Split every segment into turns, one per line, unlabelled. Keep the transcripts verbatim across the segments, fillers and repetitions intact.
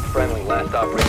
Friendly, last operator.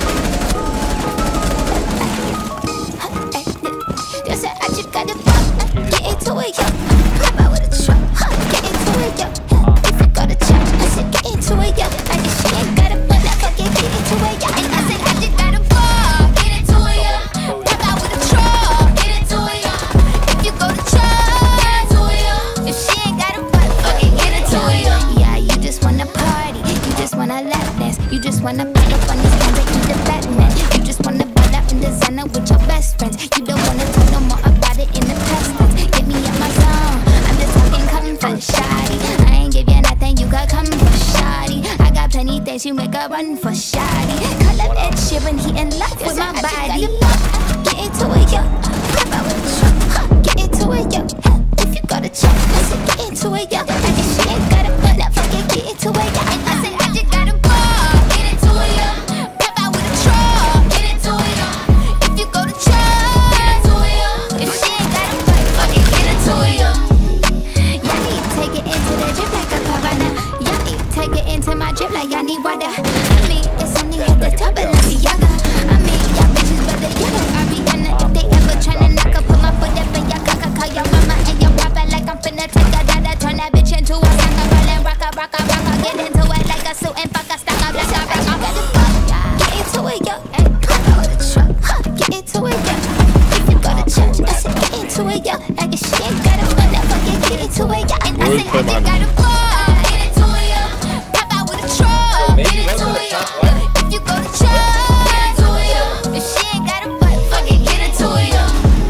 They said I just gotta get into it, yo. Pop out with a truck, get into it, yo. If you go to church, I said get into it, yo. Like if she ain't got a butt, I fucking get into it, yo. And I said I just gotta ball, get into it, yo. Pop out with a truck, get into it, yo. If you go to church, get into it, yo. If she ain't got a butt, fucking get into it, yo. Yeah, you just wanna party, you just wanna lap dance, you just wanna put up on these guns like you the Batman. You just wanna ball out in designer with your best friends. You don't wanna talk no more about it in the past tense. Get me out my zone, I'm just talking comfort, shawty. I ain't give you nothing, you got come for shawty. I got plenty things, you make a run for shawty. Call up Ed Sheeran, he in love with my body. Get into it, yo. Pop out with a truck, get into it, yo. If you go to church, I said get into it, yo. Like if she ain't got a butt, now fucking get into it, yo. I said I just gotta ball, get into it, yo. Pop out with a truck, get into it, yo. If you go to church, get into it, yo. If she ain't got a butt, fucking get into it, yo. Y'all need to take it into the drip like a piranha. Y'all need to take it into my drip like y'all need water. I mean, it's only at the top of the Yaga. I mean, y'all bitches better get it, Ariana. If they ever tryna knock up, put my foot up in your caca. Call your mama and your papa like I'm finna take a dada. Turn that bitch into a soccer ball and rock a, rock a, rock a. Get into it like a suit and fuck a stock up like a rock a. Get into it, yo. Pop out with a truck, get into it, yo. If you go to church, I said get into it, yo. Like if she ain't got a butt, now fucking get into it, yo. And I said I just gotta ball, get into it, yo. Pop out with a truck, get into it, yo. If you go to church, get into it, yo. If she ain't got a butt, fucking get into it, yo.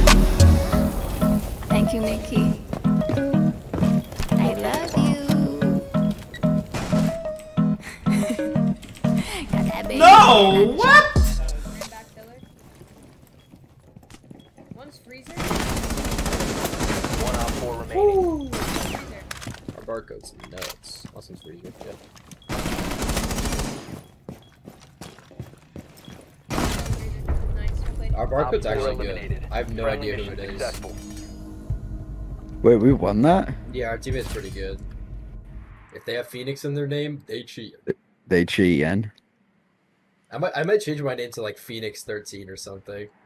Thank you, Nikki. I love you. Got that baby.
No! What?
One's freezer.
One on four remaining.
Our barcode's nuts. Austin's freezer. Yeah.
Nice.
Our barcode's
Op four
actually good.
eliminated.
I have no
Friendly
idea who it
mission
is.
successful.
Wait, we won that?
Yeah, our teammate's pretty good. If they have Phoenix in their name, they cheat.
They cheating.
I might I might change my name to like Phoenix thirteen or something.